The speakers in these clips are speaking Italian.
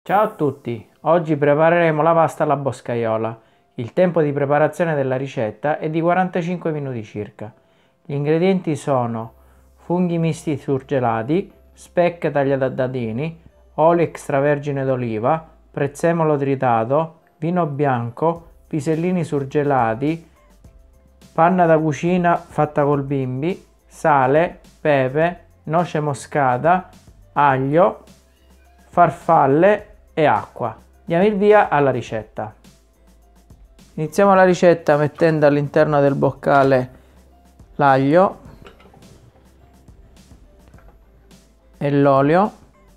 Ciao a tutti, oggi prepareremo la pasta alla boscaiola. Il tempo di preparazione della ricetta è di 45 minuti circa. Gli ingredienti sono funghi misti surgelati, speck tagliate a dadini, olio extravergine d'oliva, prezzemolo tritato, vino bianco, pisellini surgelati, panna da cucina fatta col bimbi, sale, pepe, noce moscata, aglio, farfalle e acqua. Diamo il via alla ricetta. Iniziamo la ricetta mettendo all'interno del boccale l'aglio e l'olio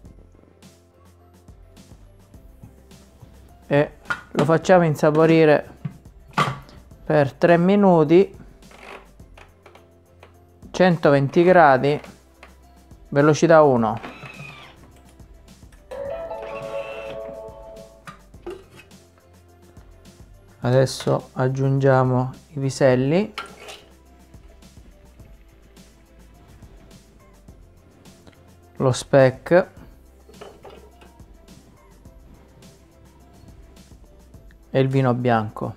e lo facciamo insaporire per 3 minuti, 120 gradi, velocità 1. Adesso aggiungiamo i piselli, lo speck e il vino bianco.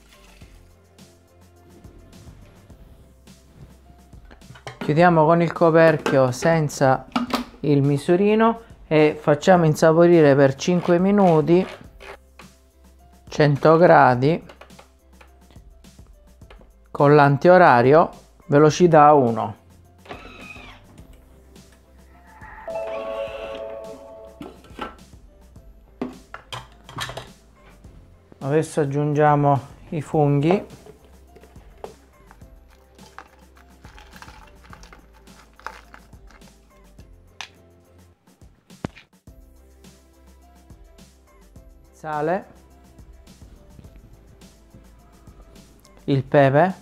Chiudiamo con il coperchio senza il misurino e facciamo insaporire per 5 minuti, 100 gradi, con l'antiorario, velocità 1. Adesso aggiungiamo i funghi. Sale, il pepe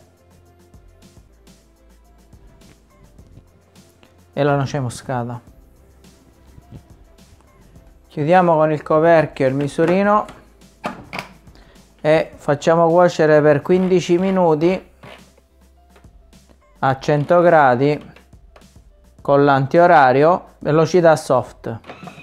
e la noce moscata. Chiudiamo con il coperchio il misurino e facciamo cuocere per 15 minuti a 100 gradi con l'antiorario, velocità soft.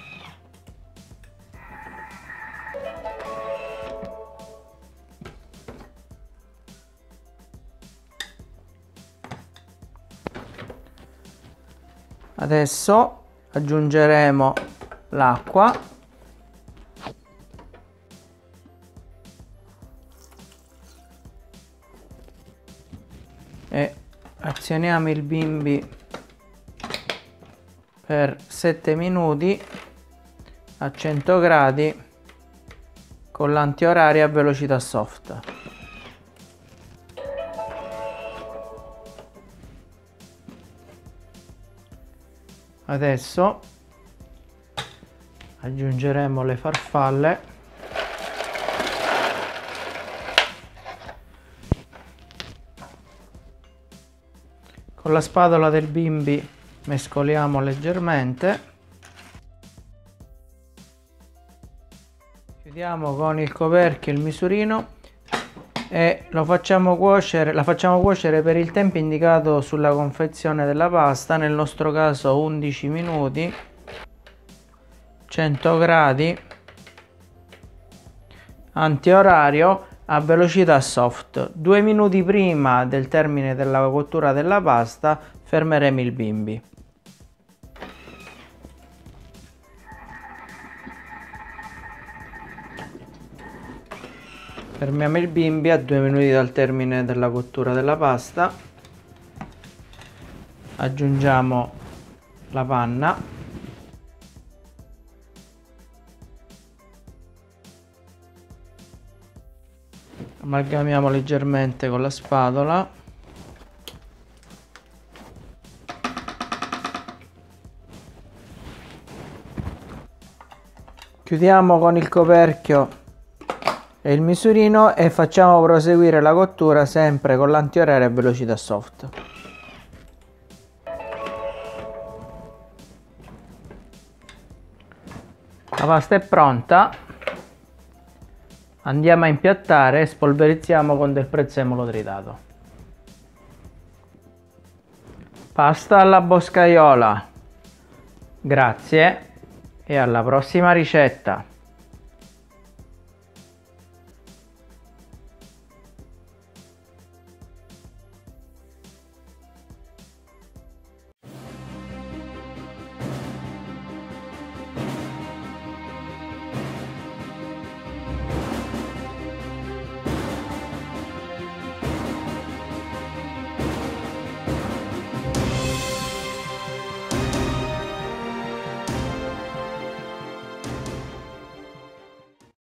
Adesso aggiungeremo l'acqua e azioniamo il bimbi per 7 minuti a 100 gradi con l'antiorario a velocità soft. Adesso aggiungeremo le farfalle con la spatola del bimbi, mescoliamo leggermente, chiudiamo con il coperchio il misurino e la facciamo cuocere per il tempo indicato sulla confezione della pasta, nel nostro caso 11 minuti, 100 gradi, antiorario a velocità soft. 2 minuti prima del termine della cottura della pasta fermeremo il bimbi. Fermiamo il bimbi a 2 minuti dal termine della cottura della pasta. Aggiungiamo la panna. Amalgamiamo leggermente con la spatola. Chiudiamo con il coperchio e il misurino e facciamo proseguire la cottura sempre con l'antiorario a velocità soft. La pasta è pronta, andiamo a impiattare e spolverizziamo con del prezzemolo tritato. Pasta alla boscaiola. Grazie e alla prossima ricetta.